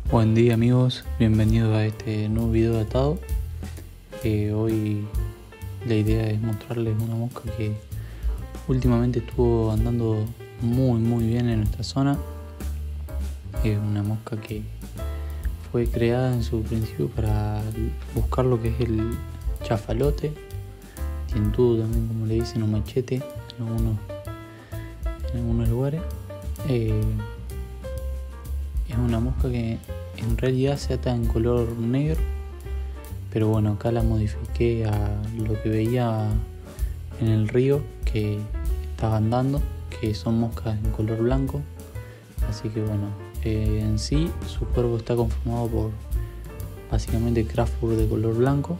Buen día amigos, bienvenidos a este nuevo video de atado. Hoy la idea es mostrarles una mosca que últimamente estuvo andando muy bien en nuestra zona. Es una mosca que fue creada en su principio para buscar lo que es el chafalote, tientudo también, como le dicen, o machete en algunos lugares. Es una mosca que en realidad se ata en color negro, pero bueno, acá la modifiqué a lo que veía en el río que estaba andando, que son moscas en color blanco. Así que bueno, en sí su cuerpo está conformado por básicamente craft fur de color blanco.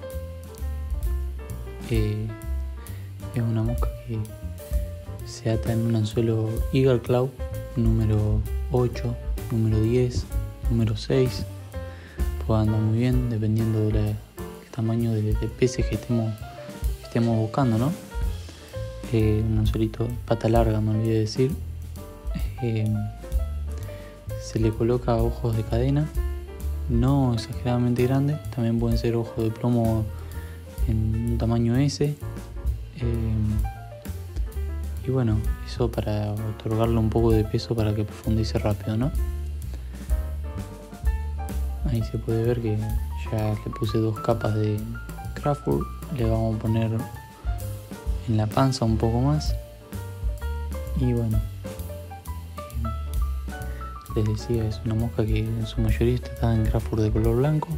Es una mosca que se ata en un anzuelo Eagle Claw número 8, número 10, número 6. Puede andar muy bien dependiendo del tamaño de peces que estemos buscando, ¿no? Un anzuelito pata larga, me olvidé decir. Se le coloca ojos de cadena, no exageradamente grandes, también pueden ser ojos de plomo en un tamaño S. Y bueno, eso para otorgarle un poco de peso para que profundice rápido, ¿no? Ahí se puede ver que ya le puse 2 capas de craft fur. Le vamos a poner en la panza un poco más. Y bueno, les decía, es una mosca que en su mayoría está en craft fur de color blanco.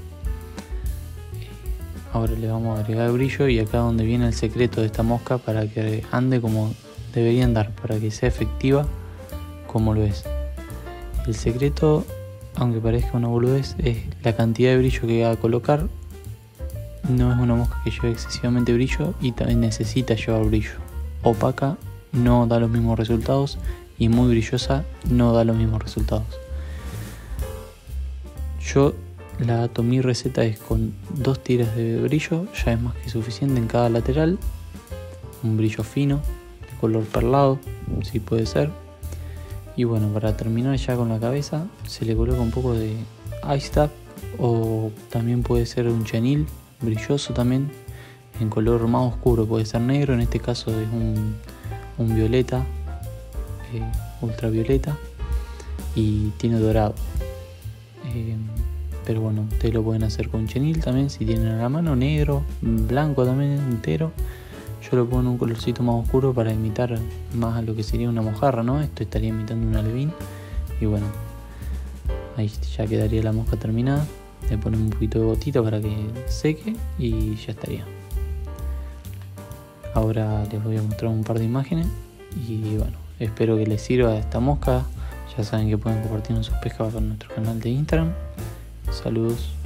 Ahora le vamos a agregar brillo, y acá donde viene el secreto de esta mosca para que ande como debería andar, para que sea efectiva como lo es. El secreto, aunque parezca una boludez, es la cantidad de brillo que va a colocar. No es una mosca que lleve excesivamente brillo y también necesita llevar brillo. Opaca no da los mismos resultados y muy brillosa no da los mismos resultados. Yo la ato, mi receta es con 2 tiras de brillo, ya es más que suficiente en cada lateral. Un brillo fino, de color perlado, si puede ser. Y bueno, para terminar ya con la cabeza, se le coloca un poco de Ice Tap, o también puede ser un chenil brilloso también, en color más oscuro, puede ser negro, en este caso es un violeta, ultravioleta, y tiene dorado. Pero bueno, ustedes lo pueden hacer con chenil también, si tienen a la mano, negro, blanco también entero. Yo lo pongo en un colorcito más oscuro para imitar más a lo que sería una mojarra, ¿no? Esto estaría imitando un alevín. Y bueno, ahí ya quedaría la mosca terminada. Le ponemos un poquito de gotita para que seque y ya estaría. Ahora les voy a mostrar un par de imágenes. Y bueno, espero que les sirva esta mosca. Ya saben que pueden compartir sus pescas con nuestro canal de Instagram. Saludos.